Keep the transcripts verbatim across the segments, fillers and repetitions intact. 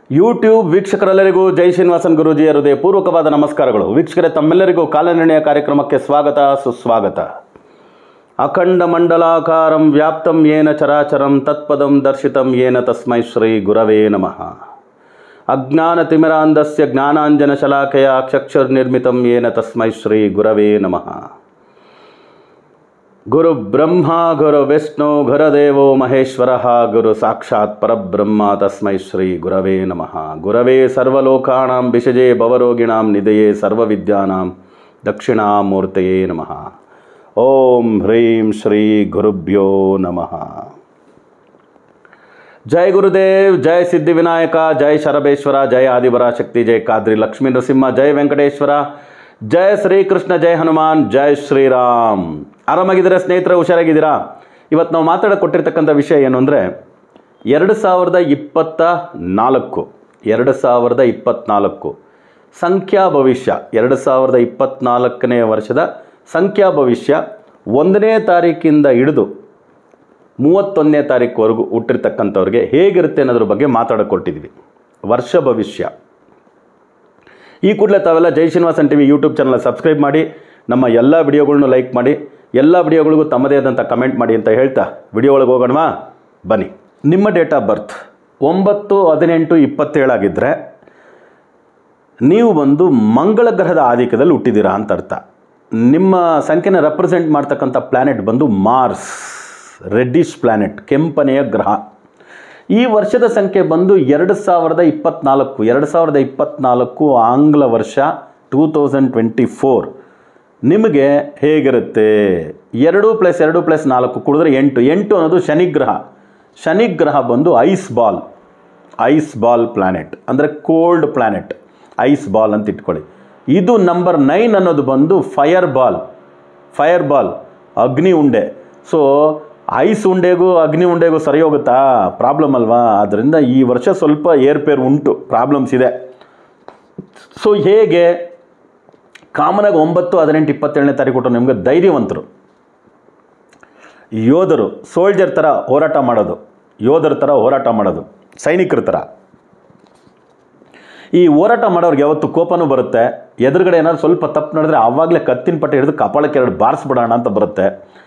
YouTube ವೀಕ್ಷಕರೆಲ್ಲರಿಗೂ ಜೈ ಶ್ರೀನಿವಾಸನ್ ಗುರೂಜಿಯ ಹೃದಯಪೂರ್ವಕವಾದ ನಮಸ್ಕಾರಗಳು. ವೀಕ್ಷಕರೇ, ತಮ್ಮೆಲ್ಲರಿಗೂ ಕಾಲನಿರ್ಣಯ ಕಾರ್ಯಕ್ರಮಕ್ಕೆ ಸ್ವಾಗತ ಸುಸ್ವಾಗತ. ಅಖಂಡ ಮಂಡಲಾಕಾರಂ ವ್ಯಾಪ್ತಂ ಯೇನ ಚರಾಚರಂ ತತ್ಪದಂ ದರ್ಶಿತಂ ಯೇನ ತಸ್ಮೈ ಶ್ರೀ ಗುರವೇ ನಮಃ. ಅಜ್ಞಾನತಿಮಿರಾಂಧಸ್ಯ ಜ್ಞಾನಾಂಜನಶಲಾಕಯ ಚಕ್ಷುರ್ನಿರ್ಮಿತಂ ಯೇನ ತಸ್ಮೈ ಶ್ರೀ ಗುರವೇ ನಮಃ. ಗುರು ಬ್ರಹ್ಮ ಗುರು ವಿಷ್ಣು ಗುರುದೇವೋ ಮಹೇಶ್ವರ ಗುರು ಸಾಕ್ಷಾತ್ ಪರಬ್ರಹ್ಮ ತಸ್ಮೈ ಶ್ರೀ ಗುರವೇ ನಮಃ. ಗುರವೇ ಸರ್ವಲೋಕಾನಾಂ ಭಿಷಜೇ ಭವರೋಗಿಣಾಂ ನಿಧಯೇ ಸರ್ವವಿದ್ಯಾನಾಂ ದಕ್ಷಿಣಾಮೂರ್ತಯೇ ನಮಃ. ಓಂ ಹ್ರೀಂ ಶ್ರೀ ಗುರುಭ್ಯೋ ನಮಃ. ಜೈ ಗುರುದೇವ್, ಜೈ ಸಿದ್ಧಿವಿನಾಯಕ, ಜೈ ಶರಬೇಶ್ವರ, ಜೈ ಆದಿಪರಾಶಕ್ತಿ, ಜೈ ಕಾದ್ರಿ ಲಕ್ಷ್ಮೀ ನರಸಿಂಹ, ಜೈ ವೆಂಕಟೇಶ್ವರ, ಜೈ ಶ್ರೀಕೃಷ್ಣ, ಜೈ ಹನುಮಾನ್, ಜೈ ಶ್ರೀರಾಮ್. ಆರಾಮಾಗಿದ್ದೀರಾ ಸ್ನೇಹಿತರೆ? ಹುಷಾರಾಗಿದ್ದೀರಾ? ಇವತ್ತು ನಾವು ಮಾತಾಡೋಕೆ ಕೊಟ್ಟಿರ್ತಕ್ಕಂಥ ವಿಷಯ ಏನು ಅಂದರೆ, ಎರಡು ಸಾವಿರದ ಇಪ್ಪತ್ತ ನಾಲ್ಕು ಎರಡು ಸಾವಿರದ ಇಪ್ಪತ್ತ್ನಾಲ್ಕು ಸಂಖ್ಯಾ ಭವಿಷ್ಯ, ಎರಡು ಸಾವಿರದ ಇಪ್ಪತ್ತ್ನಾಲ್ಕನೇ ವರ್ಷದ ಸಂಖ್ಯಾ ಭವಿಷ್ಯ ಒಂದನೇ ತಾರೀಕಿಂದ ಹಿಡಿದು ಮೂವತ್ತೊಂದನೇ ತಾರೀಕುವರೆಗೂ ಹುಟ್ಟಿರ್ತಕ್ಕಂಥವ್ರಿಗೆ ಹೇಗಿರುತ್ತೆ ಅನ್ನೋದ್ರ ಬಗ್ಗೆ ಮಾತಾಡೋಕೆ ಕೊಟ್ಟಿದ್ವಿ. ವರ್ಷ ಭವಿಷ್ಯ. ಈ ಕೂಡಲೇ ತಾವೆಲ್ಲ Jai Srinivasan TV YouTube channel subscribe ಮಾಡಿ, ನಮ್ಮ ಎಲ್ಲ ವಿಡಿಯೋಗಳ್ನು ಲೈಕ್ ಮಾಡಿ, ಎಲ್ಲ ವಿಡಿಯೋಗಳಿಗೂ ತಮ್ಮದೇ ಆದಂಥ ಕಮೆಂಟ್ ಮಾಡಿ ಅಂತ ಹೇಳ್ತಾ ವಿಡಿಯೋ ಒಳಗೆ ಹೋಗೋಣವಾ? ಬನ್ನಿ. ನಿಮ್ಮ ಡೇಟ್ ಆಫ್ ಬರ್ತ್ ಒಂಬತ್ತು ಹದಿನೆಂಟು ಇಪ್ಪತ್ತೇಳಾಗಿದ್ದರೆ ನೀವು ಬಂದು ಮಂಗಳ ಗ್ರಹದ ಆಧಿಕ್ಯದಲ್ಲಿ ಹುಟ್ಟಿದ್ದೀರಾ ಅಂತ ಅರ್ಥ. ನಿಮ್ಮ ಸಂಖ್ಯೆನ ರೆಪ್ರೆಸೆಂಟ್ ಮಾಡ್ತಕ್ಕಂಥ ಪ್ಲ್ಯಾನೆಟ್ ಬಂದು ಮಾರ್ಸ್, ರೆಡ್ಡಿಶ್ ಪ್ಲ್ಯಾನೆಟ್, ಕೆಂಪನೆಯ ಗ್ರಹ. ಈ ವರ್ಷದ ಸಂಖ್ಯೆ ಬಂದು ಎರಡು ಸಾವಿರದ ಇಪ್ಪತ್ತ್ನಾಲ್ಕು ಎರಡು ಸಾವಿರದ ಇಪ್ಪತ್ತ್ನಾಲ್ಕು ಆಂಗ್ಲ ವರ್ಷ ಟೂ ತೌಸಂಡ್ ಟ್ವೆಂಟಿ ಫೋರ್ ನಿಮಗೆ ಹೇಗಿರುತ್ತೆ? ಎರಡು ಪ್ಲಸ್ ಎರಡು ಪ್ಲಸ್ ನಾಲ್ಕು ಕುಡಿದ್ರೆ ಎಂಟು. ಎಂಟು ಅನ್ನೋದು ಶನಿಗ್ರಹ. ಶನಿಗ್ರಹ ಬಂದು ice ball, ice ball planet ಅಂದರೆ ಕೋಲ್ಡ್ ಪ್ಲ್ಯಾನೆಟ್, ಐಸ್ ಬಾಲ್ ಅಂತ ಇಟ್ಕೊಳ್ಳಿ. ಇದು ನಂಬರ್ ನೈನ್ ಅನ್ನೋದು ಬಂದು ಫೈರ್ ಬಾಲ್, ಫೈರ್ ಬಾಲ್ ಅಗ್ನಿ ಉಂಡೆ. ಸೊ ಐಸ್ ಉಂಡೆಗೂ ಅಗ್ನಿ ಉಂಡೆಗೂ ಸರಿ ಹೋಗುತ್ತಾ? ಪ್ರಾಬ್ಲಮ್ ಅಲ್ವಾ? ಆದ್ದರಿಂದ ಈ ವರ್ಷ ಸ್ವಲ್ಪ ಏರ್ಪೇರ್ ಉಂಟು, ಪ್ರಾಬ್ಲಮ್ಸ್ ಇದೆ. ಸೊ ಹೇಗೆ ಕಾಮನಾಗಿ ಒಂಬತ್ತು ಹದಿನೆಂಟು ಇಪ್ಪತ್ತೇಳನೇ ತಾರೀಕು ಕೊಟ್ಟು ನಿಮಗೆ ಧೈರ್ಯವಂತರು, ಯೋಧರು, ಸೋಲ್ಜರ್ ಥರ ಹೋರಾಟ ಮಾಡೋದು, ಯೋಧರ ಥರ ಹೋರಾಟ ಮಾಡೋದು, ಸೈನಿಕರ ಥರ. ಈ ಹೋರಾಟ ಮಾಡೋರಿಗೆ ಯಾವತ್ತು ಕೋಪನೂ ಬರುತ್ತೆ. ಎದುರುಗಡೆ ಏನಾದ್ರು ಸ್ವಲ್ಪ ತಪ್ಪು ನಡೆದ್ರೆ ಆವಾಗಲೇ ಕತ್ತಿನ ಪಟ್ಟೆ ಹಿಡಿದು ಕಪಾಳಕ್ಕೆ ಎರಡು ಬಾರಿಸ್ಬಿಡೋಣ ಅಂತ ಬರುತ್ತೆ.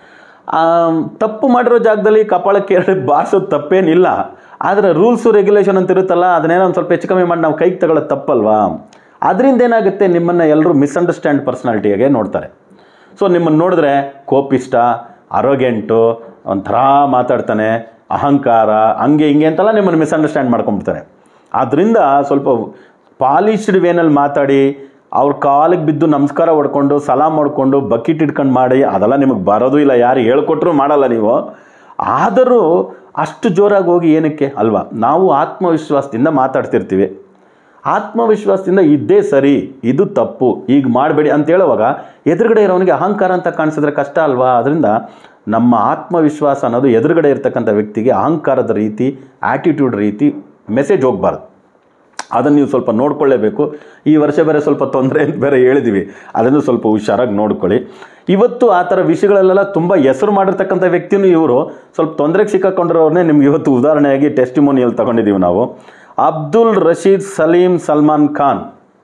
ತಪ್ಪು ಮಾಡಿರೋ ಜಾಗದಲ್ಲಿ ಕಪಾಳಕ್ಕೆ ಎರಡು ಬಾರಿಸೋದು ತಪ್ಪೇನಿಲ್ಲ. ಆದರೆ ರೂಲ್ಸು ರೆಗ್ಯುಲೇಷನ್ ಅಂತ ಇರುತ್ತಲ್ಲ, ಅದನ್ನೇನೋ ಒಂದು ಸ್ವಲ್ಪ ಹೆಚ್ಚು ಕಮ್ಮಿ ಮಾಡಿ ನಾವು ಕೈಗೆ ತಗೊಳ್ಳೋದು ತಪ್ಪಲ್ವಾ? ಅದರಿಂದ ಏನಾಗುತ್ತೆ, ನಿಮ್ಮನ್ನು ಎಲ್ಲರೂ ಮಿಸ್ಅಂಡರ್ಸ್ಟ್ಯಾಂಡ್ ಪರ್ಸ್ನಾಲಿಟಿಯಾಗೆ ನೋಡ್ತಾರೆ. ಸೊ ನಿಮ್ಮನ್ನು ನೋಡಿದ್ರೆ ಕೋಪಿಷ್ಟ, ಅರೋಗೆಂಟು, ಒಂಥರ ಮಾತಾಡ್ತಾನೆ, ಅಹಂಕಾರ, ಹಂಗೆ ಹಿಂಗೆ ಅಂತೆಲ್ಲ ನಿಮ್ಮನ್ನು ಮಿಸ್ಅಂಡರ್ಸ್ಟ್ಯಾಂಡ್ ಮಾಡ್ಕೊಂಬಿಡ್ತಾರೆ. ಆದ್ದರಿಂದ ಸ್ವಲ್ಪ ಪಾಲಿಶ್ಡ್ ವೇನಲ್ಲಿ ಮಾತಾಡಿ, ಅವ್ರ ಕಾಲಿಗೆ ಬಿದ್ದು ನಮಸ್ಕಾರ ಹೊಡ್ಕೊಂಡು ಸಲಾಮ್ ಹೊಡ್ಕೊಂಡು ಬಕೆಟ್ ಇಟ್ಕೊಂಡು ಮಾಡಿ, ಅದೆಲ್ಲ ನಿಮಗೆ ಬರೋದು ಇಲ್ಲ, ಯಾರು ಹೇಳ್ಕೊಟ್ರೂ ಮಾಡಲ್ಲ ನೀವು. ಆದರೂ ಅಷ್ಟು ಜೋರಾಗಿ ಹೋಗಿ ಏನಕ್ಕೆ ಅಲ್ವಾ? ನಾವು ಆತ್ಮವಿಶ್ವಾಸದಿಂದ ಮಾತಾಡ್ತಿರ್ತೀವಿ. ಆತ್ಮವಿಶ್ವಾಸದಿಂದ ಇದ್ದೇ ಸರಿ, ಇದು ತಪ್ಪು, ಈಗ ಮಾಡಬೇಡಿ ಅಂತ ಹೇಳುವಾಗ ಎದುರುಗಡೆ ಇರೋನಿಗೆ ಅಹಂಕಾರ ಅಂತ ಕಾಣಿಸಿದ್ರೆ ಕಷ್ಟ ಅಲ್ವಾ? ಅದರಿಂದ ನಮ್ಮ ಆತ್ಮವಿಶ್ವಾಸ ಅನ್ನೋದು ಎದುರುಗಡೆ ಇರ್ತಕ್ಕಂಥ ವ್ಯಕ್ತಿಗೆ ಅಹಂಕಾರದ ರೀತಿ, ಆ್ಯಟಿಟ್ಯೂಡ್ ರೀತಿ ಮೆಸೇಜ್ ಹೋಗಬಾರ್ದು. ಅದನ್ನು ನೀವು ಸ್ವಲ್ಪ ನೋಡ್ಕೊಳ್ಳೇಬೇಕು. ಈ ವರ್ಷ ಬೇರೆ ಸ್ವಲ್ಪ ತೊಂದರೆ ಅಂತ ಬೇರೆ ಹೇಳಿದ್ದೀವಿ, ಅದನ್ನು ಸ್ವಲ್ಪ ಹುಷಾರಾಗಿ ನೋಡ್ಕೊಳ್ಳಿ. ಇವತ್ತು ಆ ಥರ ವಿಷಯಗಳಲ್ಲೆಲ್ಲ ತುಂಬ ಹೆಸರು ಮಾಡಿರ್ತಕ್ಕಂಥ ವ್ಯಕ್ತಿನೂ ಇವರು ಸ್ವಲ್ಪ ತೊಂದರೆಗೆ ಸಿಕ್ಕಾಕೊಂಡಿರೋರನ್ನೇ ನಿಮ್ಗೆ ಇವತ್ತು ಉದಾಹರಣೆಯಾಗಿ ಟೆಸ್ಟಿಮೋನಿಯಲ್ ತೊಗೊಂಡಿದ್ದೀವಿ ನಾವು. ಅಬ್ದುಲ್ ರಶೀದ್ ಸಲೀಂ ಸಲ್ಮಾನ್ ಖಾನ್,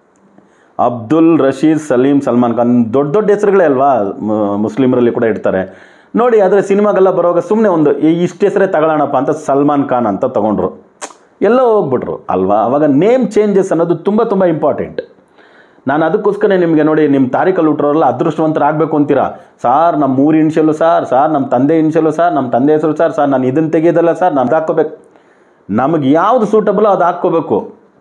ಅಬ್ದುಲ್ ರಶೀದ್ ಸಲೀಂ ಸಲ್ಮಾನ್ ಖಾನ್ ದೊಡ್ಡ ದೊಡ್ಡ ಹೆಸರುಗಳೇ ಅಲ್ವಾ, ಮುಸ್ಲಿಮರಲ್ಲಿ ಕೂಡ ಇಡ್ತಾರೆ ನೋಡಿ. ಆದರೆ ಸಿನಿಮಾಗೆಲ್ಲ ಬರೋವಾಗ ಸುಮ್ಮನೆ ಒಂದು ಇಷ್ಟು ಹೆಸರೇ ತಗೊಳ್ಳೋಣಪ್ಪ ಅಂತ ಸಲ್ಮಾನ್ ಖಾನ್ ಅಂತ ತೊಗೊಂಡ್ರು, ಎಲ್ಲ ಹೋಗ್ಬಿಟ್ರು ಅಲ್ವಾ? ಆವಾಗ ನೇಮ್ ಚೇಂಜಸ್ ಅನ್ನೋದು ತುಂಬ ತುಂಬ ಇಂಪಾರ್ಟೆಂಟ್. ನಾನು ಅದಕ್ಕೋಸ್ಕರ ನಿಮಗೆ ನೋಡಿ, ನಿಮ್ಮ ತಾರೀಖಲ್ಲಿ ಹುಟ್ಟರೋರೆಲ್ಲ ಅದೃಷ್ಟವಂತರಾಗಬೇಕು ಅಂತೀರಾ. ಸಾರ್ ನಮ್ಮ ಊರು ಇನ್ಷಿಯಲ್ಲು ಸಾರ್, ಸಾರ್ ನಮ್ಮ ತಂದೆ ಇನ್ಷಿಯಲ್ಲು ಸಾರ್, ನಮ್ಮ ತಂದೆ ಹೆಸರು ಸಾರ್, ಸಾರ್ ನಾನು ಇದನ್ನು ತೆಗೆಯೋದಲ್ಲ ಸರ್, ನಾನು ಹಾಕ್ಕೋಬೇಕು. ನಮಗೆ ಯಾವುದು ಸೂಟಬಲೋ ಅದು ಹಾಕ್ಕೋಬೇಕು,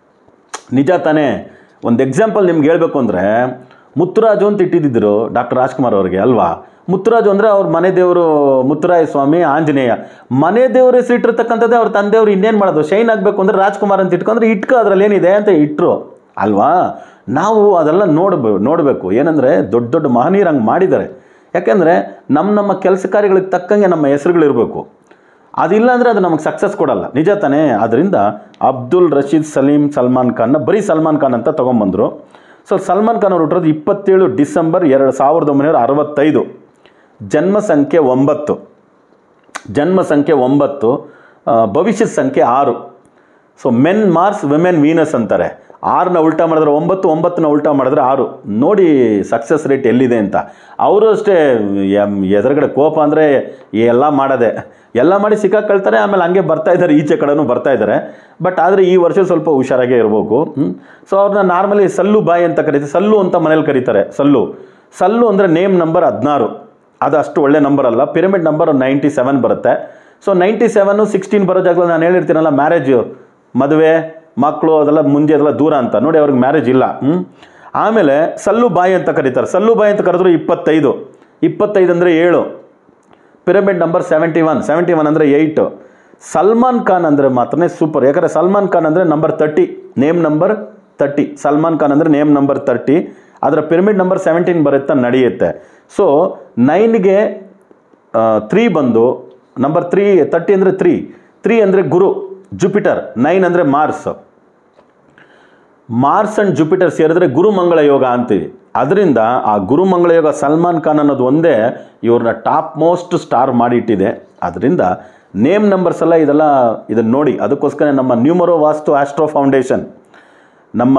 ನಿಜ ತಾನೇ? ಒಂದು ಎಕ್ಸಾಂಪಲ್ ನಿಮ್ಗೆ ಹೇಳಬೇಕು ಅಂದರೆ, ಮುತ್ತುರಾಜು ಅಂತ ಇಟ್ಟಿದ್ದರು ಡಾಕ್ಟರ್ ರಾಜ್ಕುಮಾರ್ ಅವ್ರಿಗೆ ಅಲ್ವಾ? ಮುತ್ತುರಾಜು ಅಂದರೆ ಅವ್ರ ಮನೆ ದೇವರು ಮುತ್ತುರಾಯ ಸ್ವಾಮಿ ಆಂಜನೇಯ. ಮನೆ ದೇವರು ಹೆಸರು ಇಟ್ಟಿರ್ತಕ್ಕಂಥದ್ದೇ ಅವ್ರ ತಂದೆಯವರು ಇನ್ನೇನು ಮಾಡೋದು? ಶೈನ್ ಆಗಬೇಕು ಅಂದರೆ ರಾಜ್ಕುಮಾರ್ ಅಂತ ಇಟ್ಕೊಂಡ್ರೆ ಇಟ್ಕೊ, ಅದರಲ್ಲಿ ಏನಿದೆ ಅಂತ ಇಟ್ಟರು ಅಲ್ವಾ? ನಾವು ಅದೆಲ್ಲ ನೋಡ್ಬೇ ನೋಡಬೇಕು ಏನಂದರೆ ದೊಡ್ಡ ದೊಡ್ಡ ಮಹನೀಯರು ಹಂಗೆ ಮಾಡಿದ್ದಾರೆ. ಯಾಕೆಂದರೆ ನಮ್ಮ ನಮ್ಮ ಕೆಲಸ ಕಾರ್ಯಗಳಿಗೆ ತಕ್ಕಂಗೆ ನಮ್ಮ ಹೆಸರುಗಳಿರಬೇಕು. ಅದಿಲ್ಲ ಅಂದರೆ ಅದು ನಮಗೆ ಸಕ್ಸಸ್ ಕೊಡಲ್ಲ, ನಿಜ ತಾನೇ? ಆದ್ದರಿಂದ ಅಬ್ದುಲ್ ರಶೀದ್ ಸಲೀಂ ಸಲ್ಮಾನ್ ಖಾನ್ನ ಬರೀ ಸಲ್ಮಾನ್ ಖಾನ್ ಅಂತ ತೊಗೊಂಬಂದರು. ಸೊ ಸಲ್ಮಾನ್ ಖಾನ್ ಅವರು ಹುಟ್ಟಿರೋದು ಇಪ್ಪತ್ತೇಳು ಡಿಸೆಂಬರ್ ಎರಡು ಸಾವಿರದ ಒಂಬೈನೂರ ಅರವತ್ತೈದು. ಜನ್ಮ ಸಂಖ್ಯೆ ಒಂಬತ್ತು, ಜನ್ಮ ಸಂಖ್ಯೆ ಒಂಬತ್ತು, ಭವಿಷ್ಯದ ಸಂಖ್ಯೆ ಆರು. So men Mars women Venus ಅಂತಾರೆ. ಆರನ್ನ ಉಲ್ಟಾ ಮಾಡಿದ್ರೆ ಒಂಬತ್ತು, ಒಂಬತ್ತನ್ನ ಉಲ್ಟಾ ಮಾಡಿದ್ರೆ ಆರು. ನೋಡಿ ಸಕ್ಸಸ್ ರೇಟ್ ಎಲ್ಲಿದೆ ಅಂತ. ಅವರು ಅಷ್ಟೇ ಎದುರುಗಡೆ ಕೋಪ ಅಂದರೆ ಎಲ್ಲ ಮಾಡೋದೆ, ಎಲ್ಲ ಮಾಡಿ ಸಿಕ್ಕಾಕೊಳ್ತಾರೆ, ಆಮೇಲೆ ಹಂಗೆ ಬರ್ತಾ ಇದ್ದಾರೆ, ಈಚೆ ಕಡೆನೂ ಬರ್ತಾ ಇದ್ದಾರೆ. ಬಟ್ ಆದರೆ ಈ ವರ್ಷ ಸ್ವಲ್ಪ ಹುಷಾರಾಗೇ ಇರಬೇಕು. ಸೊ ಅವ್ರನ್ನ ನಾರ್ಮಲಿ ಸಲ್ಲು ಬಾಯಿ ಅಂತ ಕರೀತಾರೆ, ಸಲ್ಲು ಅಂತ ಮನೇಲಿ ಕರೀತಾರೆ. ಸಲ್ಲು ಸಲ್ಲು ಅಂದರೆ ನೇಮ್ ನಂಬರ್ ಹದಿನಾರು, ಅದು ಅಷ್ಟು ಒಳ್ಳೆ ನಂಬರ್ ಅಲ್ಲ. ಪಿರಮಿಡ್ ನಂಬರ್ ನೈಂಟಿ ಸೆವೆನ್ ಬರುತ್ತೆ. ಸೊ ನೈಂಟಿ ಸೆವೆನ್ನು ಸಿಕ್ಸ್ಟೀನ್ ಬರೋ ಜಾಗದಲ್ಲಿ ನಾನು ಹೇಳಿರ್ತೀನಲ್ಲ, ಮ್ಯಾರೇಜು, ಮದುವೆ, ಮಕ್ಕಳು ಅದೆಲ್ಲ ಮುಂದೆ ಅದೆಲ್ಲ ದೂರ ಅಂತ. ನೋಡಿ ಅವ್ರಿಗೆ ಮ್ಯಾರೇಜ್ ಇಲ್ಲ. ಹ್ಞೂ ಆಮೇಲೆ ಸಲ್ಲು ಬಾಯಿ ಅಂತ ಕರೀತಾರೆ. ಸಲ್ಲು ಬಾಯಿ ಅಂತ ಕರೆದ್ರು ಇಪ್ಪತ್ತೈದು, ಇಪ್ಪತ್ತೈದು ಅಂದರೆ ಏಳು. Pyramid number seventy one, seventy one ಅಂದರೆ ಏಯ್ಟು. ಸಲ್ಮಾನ್ ಖಾನ್ ಅಂದರೆ ಮಾತ್ರ ಸೂಪರ್. ಯಾಕಂದರೆ ಸಲ್ಮಾನ್ ಖಾನ್ ಅಂದರೆ number thirty, name number thirty. Salman Khan ಅಂದರೆ ನೇಮ್ ನಂಬರ್ ತರ್ಟಿ, ಅದರ ಪಿರಮಿಡ್ ನಂಬರ್ ಸೆವೆಂಟೀನ್ ಬರುತ್ತೆ, ನಡೆಯುತ್ತೆ. ಸೊ ನೈನ್ಗೆ ತ್ರೀ ಬಂದು ನಂಬರ್ ತ್ರೀ, ತರ್ಟಿ ಅಂದರೆ ತ್ರೀ, ತ್ರೀ ಅಂದರೆ ಗುರು ಜುಪಿಟರ್, ನೈನ್ ಅಂದರೆ ಮಾರ್ಸ್. ಮಾರ್ಸ್ ಆ್ಯಂಡ್ ಜುಪಿಟರ್ ಸೇರಿದ್ರೆ ಗುರುಮಂಗಳ ಯೋಗ ಅಂತೀವಿ. ಅದರಿಂದ ಆ ಗುರುಮಂಗಳ ಯೋಗ ಸಲ್ಮಾನ್ ಖಾನ್ ಅನ್ನೋದು ಒಂದೇ ಇವ್ರನ್ನ ಟಾಪ್ ಮೋಸ್ಟ್ ಸ್ಟಾರ್ ಮಾಡಿಟ್ಟಿದೆ. ಅದರಿಂದ ನೇಮ್ ನಂಬರ್ಸ್ ಎಲ್ಲ ಇದೆಲ್ಲ ಇದನ್ನು ನೋಡಿ. ಅದಕ್ಕೋಸ್ಕರ ನಮ್ಮ ನ್ಯೂಮರೋ ವಾಸ್ತು ಆಸ್ಟ್ರೋ ಫೌಂಡೇಶನ್, ನಮ್ಮ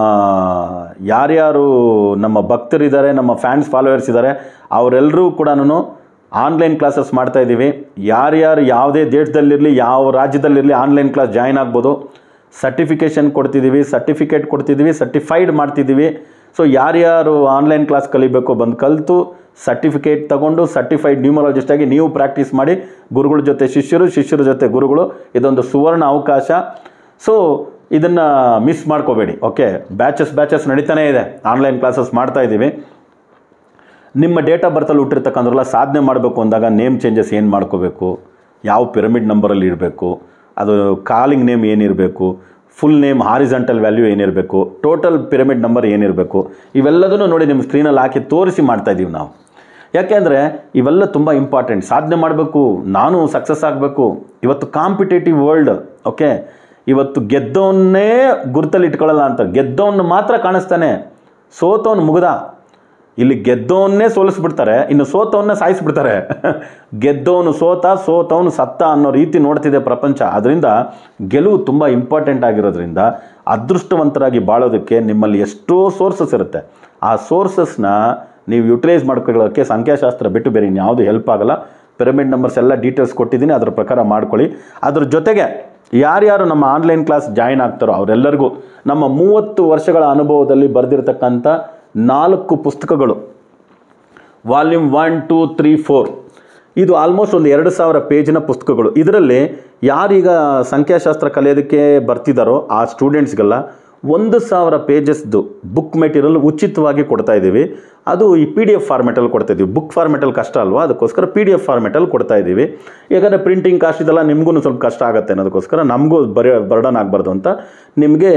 ಯಾರ್ಯಾರು ನಮ್ಮ ಭಕ್ತರಿದ್ದಾರೆ, ನಮ್ಮ ಫ್ಯಾನ್ಸ್ ಫಾಲೋವರ್ಸ್ ಇದ್ದಾರೆ, ಅವರೆಲ್ಲರೂ ಕೂಡ ಆನ್ಲೈನ್ ಕ್ಲಾಸಸ್ ಮಾಡ್ತಾಯಿದ್ದೀವಿ. ಯಾರ್ಯಾರು ಯಾವುದೇ ದೇಶದಲ್ಲಿರಲಿ, ಯಾವ ರಾಜ್ಯದಲ್ಲಿರಲಿ ಆನ್ಲೈನ್ ಕ್ಲಾಸ್ ಜಾಯ್ನ್ ಆಗ್ಬೋದು. ಸರ್ಟಿಫಿಕೇಷನ್ ಕೊಡ್ತಿದ್ದೀವಿ, ಸರ್ಟಿಫಿಕೇಟ್ ಕೊಡ್ತಿದ್ದೀವಿ, ಸರ್ಟಿಫೈಡ್ ಮಾಡ್ತಿದ್ದೀವಿ. ಸೊ ಯಾರ್ಯಾರು ಆನ್ಲೈನ್ ಕ್ಲಾಸ್ ಕಲಿಬೇಕು ಬಂದು ಕಲಿತು ಸರ್ಟಿಫಿಕೇಟ್ ತಗೊಂಡು ಸರ್ಟಿಫೈಡ್ ನ್ಯೂಮರಾಲಜಿಸ್ಟ್ ಆಗಿ ನೀವು ಪ್ರಾಕ್ಟೀಸ್ ಮಾಡಿ, ಗುರುಗಳ ಜೊತೆ ಶಿಷ್ಯರು, ಶಿಷ್ಯರ ಜೊತೆ ಗುರುಗಳು. ಇದೊಂದು ಸುವರ್ಣ ಅವಕಾಶ. ಸೊ ಇದನ್ನು ಮಿಸ್ ಮಾಡ್ಕೋಬೇಡಿ. ಓಕೆ, ಬ್ಯಾಚಸ್ ಬ್ಯಾಚಸ್ ನಡೀತಾನೇ ಇದೆ, ಆನ್ಲೈನ್ ಕ್ಲಾಸಸ್ ಮಾಡ್ತಾಯಿದ್ದೀವಿ. ನಿಮ್ಮ ಡೇಟ್ ಆಫ್ ಬರ್ತಲ್ಲಿ ಹುಟ್ಟಿರ್ತಕ್ಕಂಥವ್ರೆಲ್ಲ ಸಾಧನೆ ಮಾಡಬೇಕು ಅಂದಾಗ ನೇಮ್ ಚೇಂಜಸ್ ಏನು ಮಾಡ್ಕೋಬೇಕು, ಯಾವ ಪಿರಮಿಡ್ ನಂಬರಲ್ಲಿ ಇರಬೇಕು, ಅದು ಕಾಲಿಂಗ್ ನೇಮ್ ಏನಿರಬೇಕು, ಫುಲ್ ನೇಮ್ ಹಾರಿಜಾಂಟಲ್ ವ್ಯಾಲ್ಯೂ ಏನಿರಬೇಕು, ಟೋಟಲ್ ಪಿರಮಿಡ್ ನಂಬರ್ ಏನಿರಬೇಕು, ಇವೆಲ್ಲದನ್ನು ನೋಡಿ ನಿಮ್ಮ ಸ್ಕ್ರೀನಲ್ಲಿ ಹಾಕಿ ತೋರಿಸಿ ಮಾಡ್ತಾಯಿದ್ದೀವಿ ನಾವು. ಯಾಕೆಂದರೆ ಇವೆಲ್ಲ ತುಂಬ ಇಂಪಾರ್ಟೆಂಟ್. ಸಾಧನೆ ಮಾಡಬೇಕು, ನಾನು ಸಕ್ಸಸ್ ಆಗಬೇಕು. ಇವತ್ತು ಕಾಂಪಿಟೇಟಿವ್ ವರ್ಲ್ಡ್. ಓಕೆ, ಇವತ್ತು ಗೆದ್ದವನ್ನೇ ಗುರುತಲ್ಲಿ ಇಟ್ಕೊಳ್ಳಲ್ಲ ಅಂತ, ಗೆದ್ದವನ್ನ ಮಾತ್ರ ಕಾಣಿಸ್ತಾನೆ, ಸೋತವನು ಮುಗ್ದ. ಇಲ್ಲಿ ಗೆದ್ದವನ್ನೇ ಸೋಲಿಸ್ಬಿಡ್ತಾರೆ, ಇನ್ನು ಸೋತವನ್ನೇ ಸಾಯಿಸ್ಬಿಡ್ತಾರೆ. ಗೆದ್ದವನು ಸೋತ, ಸೋತವನು ಸತ್ತ ಅನ್ನೋ ರೀತಿ ನೋಡ್ತಿದೆ ಪ್ರಪಂಚ. ಅದರಿಂದ ಗೆಲುವು ತುಂಬ ಇಂಪಾರ್ಟೆಂಟ್ ಆಗಿರೋದ್ರಿಂದ ಅದೃಷ್ಟವಂತರಾಗಿ ಬಾಳೋದಕ್ಕೆ ನಿಮ್ಮಲ್ಲಿ ಎಷ್ಟೋ ಸೋರ್ಸಸ್ ಇರುತ್ತೆ. ಆ ಸೋರ್ಸಸ್ನ ನೀವು ಯುಟಿಲೈಸ್ ಮಾಡ್ಕೊಳ್ಳೋಕ್ಕೆ ಸಂಖ್ಯಾಶಾಸ್ತ್ರ ಬಿಟ್ಟು ಬೇರೆ ಇನ್ಯಾವುದು ಹೆಲ್ಪ್ ಆಗಲ್ಲ. ಪಿರಮಿಡ್ ನಂಬರ್ಸ್ ಎಲ್ಲ ಡೀಟೇಲ್ಸ್ ಕೊಟ್ಟಿದ್ದೀನಿ, ಅದರ ಪ್ರಕಾರ ಮಾಡ್ಕೊಳ್ಳಿ. ಅದ್ರ ಜೊತೆಗೆ ಯಾರ್ಯಾರು ನಮ್ಮ ಆನ್ಲೈನ್ ಕ್ಲಾಸ್ ಜಾಯ್ನ್ ಆಗ್ತಾರೋ ಅವರೆಲ್ಲರಿಗೂ ನಮ್ಮ ಮೂವತ್ತು ವರ್ಷಗಳ ಅನುಭವದಲ್ಲಿ ಬರೆದಿರ್ತಕ್ಕಂಥ ನಾಲ್ಕು ಪುಸ್ತಕಗಳು, volume one two three four, ಇದು ಆಲ್ಮೋಸ್ಟ್ ಒಂದು ಎರಡು ಸಾವಿರ ಪೇಜಿನ ಪುಸ್ತಕಗಳು. ಇದರಲ್ಲಿ ಯಾರೀಗ ಸಂಖ್ಯಾಶಾಸ್ತ್ರ ಕಲಿಯೋದಕ್ಕೆ ಬರ್ತಿದ್ದಾರೋ ಆ ಸ್ಟೂಡೆಂಟ್ಸ್ಗೆಲ್ಲ ಒಂದು ಸಾವಿರ ಪೇಜಸ್ದು ಬುಕ್ ಮೆಟೀರಿಯಲ್ ಉಚಿತವಾಗಿ ಕೊಡ್ತಾ ಇದ್ದೀವಿ. ಅದು ಈ ಪಿ ಡಿ ಎಫ್ ಫಾರ್ಮೆಟಲ್ಲಿ ಕೊಡ್ತಾ ಇದ್ದೀವಿ. ಬುಕ್ ಫಾರ್ಮೆಟಲ್ಲಿ ಕಷ್ಟ ಅಲ್ವಾ, ಅದಕ್ಕೋಸ್ಕರ ಪಿ ಡಿ ಎಫ್ ಫಾರ್ಮೆಟಲ್ಲಿ ಕೊಡ್ತಾ ಇದ್ದೀವಿ. ಯಾಕಂದರೆ ಪ್ರಿಂಟಿಂಗ್ ಕಾಸ್ಟ್ ಇದೆಲ್ಲ ನಿಮಗೂ ಸ್ವಲ್ಪ ಕಷ್ಟ ಆಗುತ್ತೆ ಅನ್ನೋದಕ್ಕೋಸ್ಕರ, ನಮಗೂ ಬರೀ ಬರ್ಡನ್ ಆಗಬಾರ್ದು ಅಂತ ನಿಮಗೆ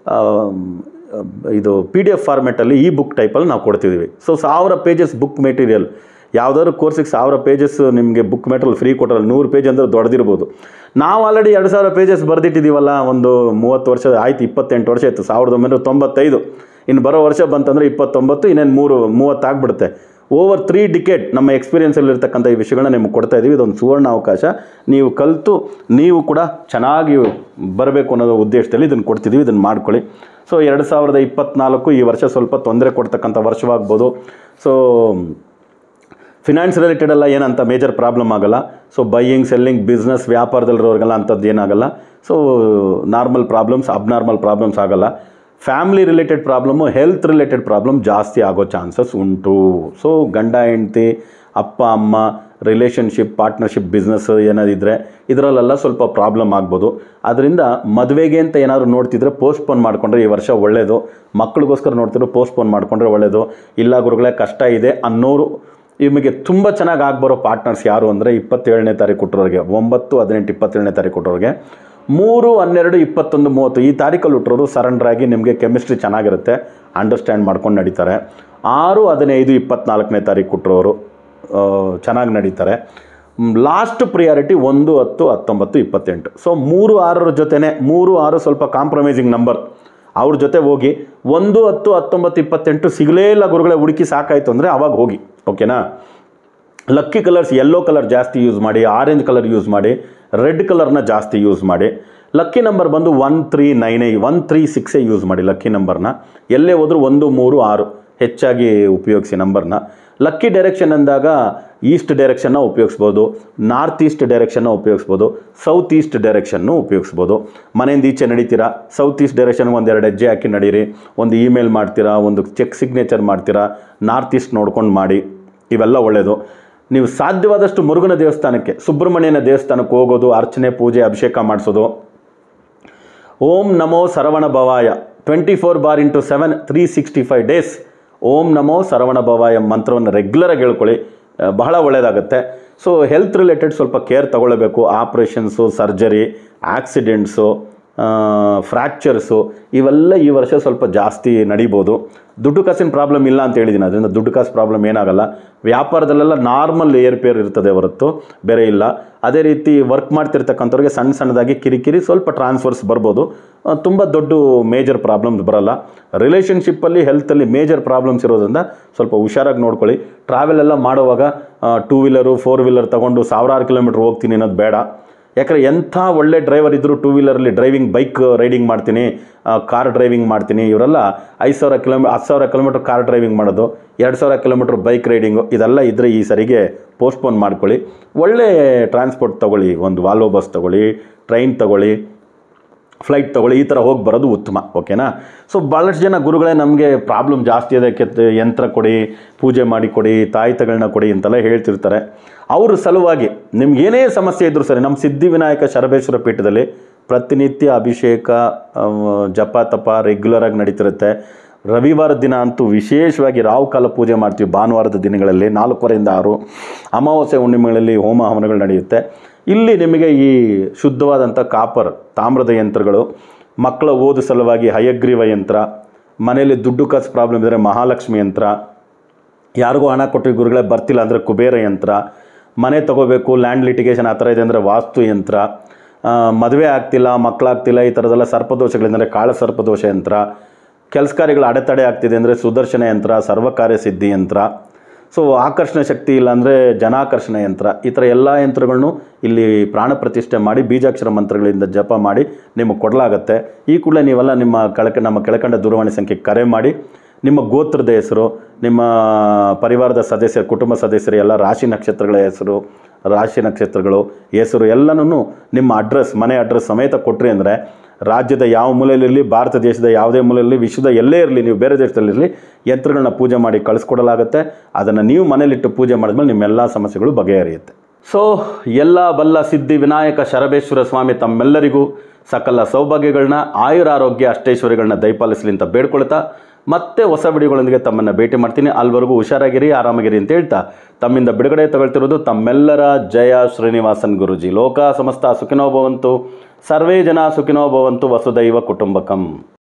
ಇದು ಪಿ ಡಿ ಎಫ್ ಫಾರ್ಮೆಟಲ್ಲಿ ಈ ಬುಕ್ ಟೈಪಲ್ಲಿ ನಾವು ಕೊಡ್ತಿದ್ದೀವಿ. ಸೊ ಸಾವಿರ ಪೇಜಸ್ ಬುಕ್ ಮೆಟೀರಿಯಲ್, ಯಾವುದಾದ್ರು ಕೋರ್ಸಿಗೆ ಸಾವಿರ ಪೇಜಸ್ ನಿಮಗೆ ಬುಕ್ ಮೆಟೀರಿಯಲ್ ಫ್ರೀ ಕೊಟ್ಟರೆ ನೂರು ಪೇಜ್ ಅಂದರೆ ದೊಡ್ಡದಿರ್ಬೋದು. ನಾವು ಆಲ್ರೆಡಿ ಎರಡು ಸಾವಿರ ಪೇಜಸ್ ಬರೆದಿಟ್ಟಿದ್ದೀವಲ್ಲ, ಒಂದು ಮೂವತ್ತು ವರ್ಷ ಆಯಿತು, ಇಪ್ಪತ್ತೆಂಟು ವರ್ಷ ಆಯಿತು, ಸಾವಿರದ ಒಂಬೈನೂರ ತೊಂಬತ್ತೈದು. ಇನ್ನು ಬರೋ ವರ್ಷ ಬಂತಂದರೆ ಇಪ್ಪತ್ತೊಂಬತ್ತು, ಇನ್ನೇನು ಮೂರು ಮೂವತ್ತಾಗ್ಬಿಡುತ್ತೆ. ಓವರ್ ತ್ರೀ ಡಿಕೇಡ್ ನಮ್ಮ ಎಕ್ಸ್ಪೀರಿಯೆನ್ಸಲ್ಲಿರ್ತಕ್ಕಂಥ ಈ ವಿಷಯಗಳನ್ನ ನಿಮಗೆ ಕೊಡ್ತಾ ಇದ್ದೀವಿ. ಇದೊಂದು ಸುವರ್ಣ ಅವಕಾಶ. ನೀವು ಕಲಿತು ನೀವು ಕೂಡ ಚೆನ್ನಾಗಿ ಬರಬೇಕು ಅನ್ನೋ ಉದ್ದೇಶದಲ್ಲಿ ಇದನ್ನು ಕೊಡ್ತಿದ್ದೀವಿ. ಇದನ್ನು ಮಾಡ್ಕೊಳ್ಳಿ. ಸೊ ಎರಡು ಸಾವಿರದ ಇಪ್ಪತ್ತ್ನಾಲ್ಕು ಈ ವರ್ಷ ಸ್ವಲ್ಪ ತೊಂದರೆ ಕೊಡ್ತಕ್ಕಂಥ ವರ್ಷವಾಗ್ಬೋದು. ಸೊ ಫಿನಾನ್ಸ್ ರಿಲೇಟೆಡ್ ಎಲ್ಲ ಏನಂತ ಮೇಜರ್ ಪ್ರಾಬ್ಲಮ್ ಆಗೋಲ್ಲ. ಸೊ ಬೈಯಿಂಗ್, ಸೆಲ್ಲಿಂಗ್, ಬಿಸ್ನೆಸ್, ವ್ಯಾಪಾರದಲ್ಲಿರೋರಿಗೆಲ್ಲ ಅಂಥದ್ದು ಏನಾಗಲ್ಲ. So normal problems, abnormal problems ಆಗೋಲ್ಲ. Family related problem, health related problem ಜಾಸ್ತಿ ಆಗೋ ಚಾನ್ಸಸ್ ಉಂಟು. ಸೊ ಗಂಡ ಹೆಂಡತಿ, ಅಪ್ಪ ಅಮ್ಮ, ರಿಲೇಷನ್ಶಿಪ್, ಪಾರ್ಟ್ನರ್ಶಿಪ್, ಬಿಸ್ನೆಸ್ ಏನಾದಿದ್ದರೆ ಇದರಲ್ಲೆಲ್ಲ ಸ್ವಲ್ಪ ಪ್ರಾಬ್ಲಮ್ ಆಗ್ಬೋದು. ಅದರಿಂದ ಮದುವೆಗೆ ಅಂತ ಏನಾದರೂ ನೋಡ್ತಿದ್ರೆ ಪೋಸ್ಟ್ಪೋನ್ ಮಾಡಿಕೊಂಡ್ರೆ ಈ ವರ್ಷ ಒಳ್ಳೆಯದು. ಮಕ್ಕಳಿಗೋಸ್ಕರ ನೋಡ್ತಿದ್ರೆ ಪೋಸ್ಟ್ಪೋನ್ ಮಾಡಿಕೊಂಡ್ರೆ ಒಳ್ಳೆಯದು. ಇಲ್ಲ ಗುರುಗಳೇ ಕಷ್ಟ ಇದೆ ಅನ್ನೋರು, ನಿಮಗೆ ತುಂಬ ಚೆನ್ನಾಗಿ ಆಗ್ಬರೋ ಪಾರ್ಟ್ನರ್ಸ್ ಯಾರು ಅಂದರೆ ಇಪ್ಪತ್ತೇಳನೇ ತಾರೀಕು ಕೊಟ್ಟರೋರಿಗೆ, ಒಂಬತ್ತು ಹದಿನೆಂಟು ಇಪ್ಪತ್ತೇಳನೇ ತಾರೀಕು ಕೊಟ್ಟರೋರಿಗೆ, ಮೂರು ಹನ್ನೆರಡು ಇಪ್ಪತ್ತೊಂದು ಮೂವತ್ತು ಈ ತಾರೀಕಲ್ಲಿ ಹುಟ್ಟರೋರು ಸರೆಂಡ್ರಾಗಿ ನಿಮಗೆ ಕೆಮಿಸ್ಟ್ರಿ ಚೆನ್ನಾಗಿರುತ್ತೆ, ಅಂಡರ್ಸ್ಟ್ಯಾಂಡ್ ಮಾಡ್ಕೊಂಡು ನಡೀತಾರೆ. ಆರು ಹದಿನೈದು ಇಪ್ಪತ್ತ್ನಾಲ್ಕನೇ ತಾರೀಕು ಕೊಟ್ಟರೋರು ಚೆನ್ನಾಗಿ ನಡೀತಾರೆ. ಲಾಸ್ಟ್ ಪ್ರಿಯಾರಿಟಿ ಒಂದು ಹತ್ತು ಹತ್ತೊಂಬತ್ತು ಇಪ್ಪತ್ತೆಂಟು. ಸೊ ಮೂರು ಆರರ ಜೊತೆನೇ, ಮೂರು ಆರು ಸ್ವಲ್ಪ ಕಾಂಪ್ರಮೈಸಿಂಗ್ ನಂಬರ್, ಅವ್ರ ಜೊತೆ ಹೋಗಿ. ಒಂದು ಹತ್ತು ಹತ್ತೊಂಬತ್ತು ಇಪ್ಪತ್ತೆಂಟು ಸಿಗಲೇ ಇಲ್ಲ ಗುರುಗಳೇ, ಹುಡುಕಿ ಸಾಕಾಯಿತು ಅಂದರೆ ಅವಾಗ ಹೋಗಿ. ಓಕೆನಾ? ಲಕ್ಕಿ ಕಲರ್ಸ್ ಯೆಲ್ಲೋ ಕಲರ್ ಜಾಸ್ತಿ ಯೂಸ್ ಮಾಡಿ, ಆರೆಂಜ್ ಕಲರ್ ಯೂಸ್ ಮಾಡಿ, ರೆಡ್ ಕಲರ್ನ ಜಾಸ್ತಿ ಯೂಸ್ ಮಾಡಿ. ಲಕ್ಕಿ ನಂಬರ್ ಬಂದು ಒನ್ ತ್ರೀ ನೈನ್ ಐ ಒನ್ ತ್ರೀ ಸಿಕ್ಸೇ ಯೂಸ್ ಮಾಡಿ ಲಕ್ಕಿ ನಂಬರ್ನ. ಎಲ್ಲೇ ಹೋದರೂ ಒಂದು ಮೂರು ಆರು ಹೆಚ್ಚಾಗಿ ಉಪಯೋಗಿಸಿ ನಂಬರ್ನ. ಲಕ್ಕಿ ಡೈರೆಕ್ಷನ್ ಅಂದಾಗ ಈಸ್ಟ್ ಡೈರೆಕ್ಷನ್ನ ಉಪಯೋಗಿಸ್ಬೋದು, ನಾರ್ತ್ ಈಸ್ಟ್ ಡೈರೆಕ್ಷನ್ನ ಉಪಯೋಗಿಸ್ಬೋದು, ಸೌತ್ ಈಸ್ಟ್ ಡೈರೆಕ್ಷನ್ನು ಉಪಯೋಗಿಸ್ಬೋದು. ಮನೆಯಿಂದ ಈಚೆ ನಡೀತೀರಾ, ಸೌತ್ ಈಸ್ಟ್ ಡೈರೆಕ್ಷನ್ಗೆ ಒಂದು ಎರಡು ಹೆಜ್ಜೆ ಹಾಕಿ ನಡೀರಿ. ಒಂದು ಇಮೇಲ್ ಮಾಡ್ತೀರಾ, ಒಂದು ಚೆಕ್ ಸಿಗ್ನೇಚರ್ ಮಾಡ್ತೀರಾ, ನಾರ್ತ್ ಈಸ್ಟ್ ನೋಡ್ಕೊಂಡು ಮಾಡಿ. ಇವೆಲ್ಲ ಒಳ್ಳೆಯದು. ನೀವು ಸಾಧ್ಯವಾದಷ್ಟು ಮುರುಘನ ದೇವಸ್ಥಾನಕ್ಕೆ, ಸುಬ್ರಹ್ಮಣ್ಯನ ದೇವಸ್ಥಾನಕ್ಕೆ ಹೋಗೋದು, ಅರ್ಚನೆ, ಪೂಜೆ, ಅಭಿಷೇಕ ಮಾಡಿಸೋದು. ಓಂ ನಮೋ ಸರವಣ ಭವಾಯ ಟ್ವೆಂಟಿ ಫೋರ್ ಬಾರ್ into seven three sixty five days ಓಂ ನಮೋ ಸರವಣ ಭವಾಯ ಮಂತ್ರವನ್ನು ರೆಗ್ಯುಲರಾಗಿ ಹೇಳ್ಕೊಳ್ಳಿ, ಬಹಳ ಒಳ್ಳೆಯದಾಗುತ್ತೆ. ಸೊ ಹೆಲ್ತ್ ರಿಲೇಟೆಡ್ ಸ್ವಲ್ಪ ಕೇರ್ ತಗೊಳ್ಳಬೇಕು. ಆಪ್ರೇಷನ್ಸು, ಸರ್ಜರಿ, ಆಕ್ಸಿಡೆಂಟ್ಸು, ಫ್ರ್ಯಾಕ್ಚರ್ಸು ಇವೆಲ್ಲ ಈ ವರ್ಷ ಸ್ವಲ್ಪ ಜಾಸ್ತಿ ನಡೀಬೋದು. ದುಡ್ಡು ಕಾಸಿನ ಪ್ರಾಬ್ಲಮ್ ಇಲ್ಲ ಅಂತ ಹೇಳಿದ್ದೀನಿ, ಅದರಿಂದ ದುಡ್ಡು ಕಾಸು ಪ್ರಾಬ್ಲಮ್ ಏನಾಗಲ್ಲ. ವ್ಯಾಪಾರದಲ್ಲೆಲ್ಲ ನಾರ್ಮಲ್ ಏರ್ಪೇರ್ ಇರ್ತದೆ ಹೊರತು ಬೇರೆ ಇಲ್ಲ. ಅದೇ ರೀತಿ ವರ್ಕ್ ಮಾಡ್ತಿರ್ತಕ್ಕಂಥವ್ರಿಗೆ ಸಣ್ಣ ಸಣ್ಣದಾಗಿ ಕಿರಿಕಿರಿ ಸ್ವಲ್ಪ ಟ್ರಾನ್ಸ್ಫರ್ಸ್ ಬರ್ಬೋದು, ತುಂಬ ದೊಡ್ಡ ಮೇಜರ್ ಪ್ರಾಬ್ಲಮ್ಸ್ ಬರಲ್ಲ. ರಿಲೇಷನ್ಶಿಪ್ಪಲ್ಲಿ, ಹೆಲ್ತಲ್ಲಿ ಮೇಜರ್ ಪ್ರಾಬ್ಲಮ್ಸ್ ಇರೋದ್ರಿಂದ ಸ್ವಲ್ಪ ಹುಷಾರಾಗಿ ನೋಡ್ಕೊಳ್ಳಿ. ಟ್ರಾವೆಲ್ ಎಲ್ಲ ಮಾಡುವಾಗ ಟೂ ವೀಲರು ಫೋರ್ ವೀಲರ್ ತೊಗೊಂಡು ಸಾವಿರಾರು ಕಿಲೋಮೀಟ್ರ್ ಹೋಗ್ತೀನಿ ಅನ್ನೋದು ಬೇಡ. ಯಾಕಂದರೆ ಎಂಥ ಒಳ್ಳೆ ಡ್ರೈವರ್ ಇದ್ದರೂ ಟೂ ವೀಲರಲ್ಲಿ ಡ್ರೈವಿಂಗ್, ಬೈಕ್ ರೈಡಿಂಗ್ ಮಾಡ್ತೀನಿ, ಕಾರ್ ಡ್ರೈವಿಂಗ್ ಮಾಡ್ತೀನಿ, ಇವರೆಲ್ಲ ಐದು ಸಾವಿರ ಕಿಲೋಮೀಟರ್ ಹತ್ತು ಸಾವಿರ ಕಿಲೋಮೀಟ್ರ್ ಕಾರ್ ಡ್ರೈವಿಂಗ್ ಮಾಡೋದು, ಎರಡು ಸಾವಿರ ಕಿಲೋಮೀಟ್ರ್ ಬೈಕ್ ರೈಡಿಂಗು, ಇದೆಲ್ಲ ಇದ್ದರೆ ಈ ಸರಿಗೆ ಪೋಸ್ಟ್ಪೋನ್ ಮಾಡ್ಕೊಳ್ಳಿ. ಒಳ್ಳೆ ಟ್ರಾನ್ಸ್ಪೋರ್ಟ್ ತೊಗೊಳ್ಳಿ, ಒಂದು ವಾಲ್ವೋ ಬಸ್ ತೊಗೊಳ್ಳಿ, ಟ್ರೈನ್ ತೊಗೊಳ್ಳಿ, ಫ್ಲೈಟ್ ತೊಗೊಳ್ಳಿ, ಈ ಥರ ಹೋಗಿ ಬರೋದು ಉತ್ತಮ. ಓಕೆನಾ? ಸೊ ಭಾಳಷ್ಟು ಜನ ಗುರುಗಳೇ ನಮಗೆ ಪ್ರಾಬ್ಲಮ್ ಜಾಸ್ತಿ ಇದೆ, ಕೆತ್ತ ಯಂತ್ರ ಕೊಡಿ, ಪೂಜೆ ಮಾಡಿ ಕೊಡಿ, ತಾಯಿತಗಳನ್ನ ಕೊಡಿ ಅಂತೆಲ್ಲ ಹೇಳ್ತಿರ್ತಾರೆ. ಅವ್ರ ಸಲುವಾಗಿ ನಿಮ್ಗೇನೇ ಸಮಸ್ಯೆ ಇದ್ದರೂ ಸರಿ, ನಮ್ಮ ಸಿದ್ಧಿವಿನಾಯಕ ಶರಬೇಶ್ವರ ಪೀಠದಲ್ಲಿ ಪ್ರತಿನಿತ್ಯ ಅಭಿಷೇಕ, ಜಪ ತಪ ರೆಗ್ಯುಲರಾಗಿ ನಡೀತಿರುತ್ತೆ. ರವಿವಾರದ ದಿನ ಅಂತೂ ವಿಶೇಷವಾಗಿ ರಾವು ಕಾಲ ಪೂಜೆ ಮಾಡ್ತೀವಿ. ಭಾನುವಾರದ ದಿನಗಳಲ್ಲಿ ನಾಲ್ಕುವರೆಯಿಂದ ಆರು, ಅಮಾವಾಸ್ಯೆ ಹುಣ್ಣಿಮೆಗಳಲ್ಲಿ ಹೋಮ ಹವನಗಳು ನಡೆಯುತ್ತೆ. ಇಲ್ಲಿ ನಿಮಗೆ ಈ ಶುದ್ಧವಾದಂಥ ಕಾಪರ್ ತಾಮ್ರದ ಯಂತ್ರಗಳು, ಮಕ್ಕಳ ಓದು ಸಲುವಾಗಿ ಹಯಗ್ರೀವ ಯಂತ್ರ, ಮನೆಯಲ್ಲಿ ದುಡ್ಡು ಕಾಸು ಪ್ರಾಬ್ಲಮ್ ಇದ್ದರೆ ಮಹಾಲಕ್ಷ್ಮಿ ಯಂತ್ರ, ಯಾರಿಗೂ ಹಣ ಕೊಟ್ಟು ಗುರುಗಳೇ ಬರ್ತಿಲ್ಲ ಅಂದರೆ ಕುಬೇರ ಯಂತ್ರ, ಮನೆ ತೊಗೋಬೇಕು ಲ್ಯಾಂಡ್ ಲಿಟಿಗೇಷನ್ ಆ ಥರ ಇದೆ ಅಂದರೆ ವಾಸ್ತು ಯಂತ್ರ, ಮದುವೆ ಆಗ್ತಿಲ್ಲ, ಮಕ್ಕಳಾಗ್ತಿಲ್ಲ, ಈ ಥರದ್ದೆಲ್ಲ ಸರ್ಪದೋಷಗಳಿಂದರೆ ಕಾಳ ಸರ್ಪದೋಷ ಯಂತ್ರ, ಕೆಲಸ ಕಾರ್ಯಗಳು ಅಡೆತಡೆ ಆಗ್ತಿದೆ ಅಂದರೆ ಸುದರ್ಶನ ಯಂತ್ರ, ಸರ್ವಕಾರ್ಯ ಸಿದ್ಧಿ ಯಂತ್ರ, ಸೊ ಆಕರ್ಷಣ ಶಕ್ತಿ ಇಲ್ಲಾಂದರೆ ಜನಾಕರ್ಷಣ ಯಂತ್ರ, ಈ ಥರ ಎಲ್ಲ ಯಂತ್ರಗಳನ್ನು ಇಲ್ಲಿ ಪ್ರಾಣ ಪ್ರತಿಷ್ಠೆ ಮಾಡಿ ಬೀಜಾಕ್ಷರ ಮಂತ್ರಗಳಿಂದ ಜಪ ಮಾಡಿ ನಿಮಗೆ ಕೊಡಲಾಗುತ್ತೆ. ಈ ಕೂಡಲೇ ನೀವೆಲ್ಲ ನಿಮ್ಮ ಕೆಳಕ ನಮ್ಮ ಕೆಳಕಂಡ ದೂರವಾಣಿ ಸಂಖ್ಯೆಗೆ ಕರೆ ಮಾಡಿ ನಿಮ್ಮ ಗೋತ್ರದ ಹೆಸರು, ನಿಮ್ಮ ಪರಿವಾರದ ಸದಸ್ಯರು, ಕುಟುಂಬ ಸದಸ್ಯರು ಎಲ್ಲ ರಾಶಿ ನಕ್ಷತ್ರಗಳ ಹೆಸರು, ರಾಶಿ ನಕ್ಷತ್ರಗಳು ಹೆಸರು ಎಲ್ಲನೂ ನಿಮ್ಮ ಅಡ್ರೆಸ್, ಮನೆ ಅಡ್ರೆಸ್ ಸಮೇತ ಕೊಟ್ರಿ ಅಂದರೆ ರಾಜ್ಯದ ಯಾವ ಮೂಲೆಯಲ್ಲಿರಲಿ, ಭಾರತ ದೇಶದ ಯಾವುದೇ ಮೂಲೆಯಲ್ಲಿ, ವಿಶ್ವದ ಎಲ್ಲೇ ಇರಲಿ, ನೀವು ಬೇರೆ ದೇಶದಲ್ಲಿರಲಿ, ಯಂತ್ರಗಳನ್ನ ಪೂಜೆ ಮಾಡಿ ಕಳಿಸ್ಕೊಡಲಾಗುತ್ತೆ. ಅದನ್ನು ನೀವು ಮನೇಲಿಟ್ಟು ಪೂಜೆ ಮಾಡಿದ್ಮೇಲೆ ನಿಮ್ಮೆಲ್ಲ ಸಮಸ್ಯೆಗಳು ಬಗೆಹರಿಯುತ್ತೆ. ಸೊ ಎಲ್ಲ ಬಲ್ಲ ಸಿದ್ಧಿ ವಿನಾಯಕ ಶರಬೇಶ್ವರ ಸ್ವಾಮಿ ತಮ್ಮೆಲ್ಲರಿಗೂ ಸಕಲ ಸೌಭಾಗ್ಯಗಳನ್ನ, ಆಯುರಾರೋಗ್ಯ, ಅಷ್ಟೈಶ್ವರ್ಯಗಳನ್ನ ದಯಪಾಲಿಸಲಿ ಅಂತ ಬೇಡ್ಕೊಳ್ತಾ ಮತ್ತೆ ಹೊಸ ವಿಡಿಯೋಗಳೊಂದಿಗೆ ತಮ್ಮನ್ನು ಭೇಟಿ ಮಾಡ್ತೀನಿ. ಅಲ್ಲಿವರೆಗೂ ಹುಷಾರಾಗಿರಿ, ಆರಾಮಾಗಿರಿ ಅಂತ ಹೇಳ್ತಾ ತಮ್ಮಿಂದ ಬಿಡುಗಡೆ ತಗೊಳ್ತಿರೋದು ತಮ್ಮೆಲ್ಲರ ಜಯ ಶ್ರೀನಿವಾಸನ್ ಗುರೂಜಿ. ಲೋಕ ಸಮಸ್ತ ಸುಖಿನೋ ಭವಂತು, ಸರ್ವೇ ಜನ ಸುಖಿನೋ ಭವಂತು, ವಸುದೈವ ಕುಟುಂಬಕಂ.